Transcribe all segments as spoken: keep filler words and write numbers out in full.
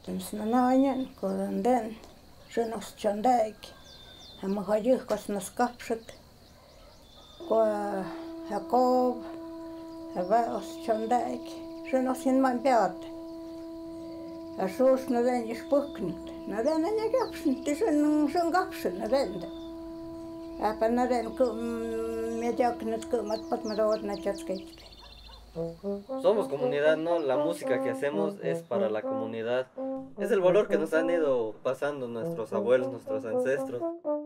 Snanañan kodanden renos chandaik amahayuhkas nos kapshat kwa Jacob Jabaos chandaik renos in man peat asus naden ispuknit naden anya kapsnit isen sen kapsn naden apa naden ku mediaknet ku matpat madawat na chatskait. Somos comunidad, ¿no? La música que hacemos es para la comunidad. Es el valor que nos han ido pasando nuestros abuelos, nuestros ancestros.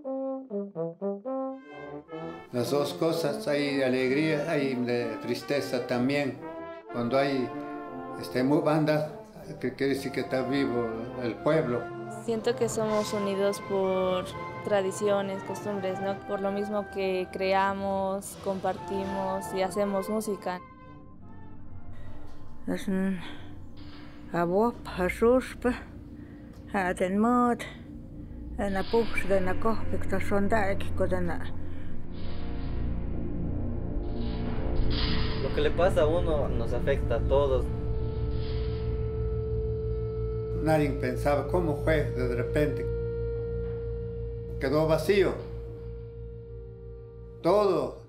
Las dos cosas, hay alegría, hay tristeza también. Cuando hay este, muy bandas, que quiere decir que está vivo el pueblo. Siento que somos unidos por tradiciones, costumbres, ¿no? Por lo mismo que creamos, compartimos y hacemos música. Abop, asuspa, haten mod, ana pups de na kohpik ta sondaik kodana. Lo que le pasa a uno nos afecta a todos. Nadie pensaba cómo fue, de repente quedó vacío. Todo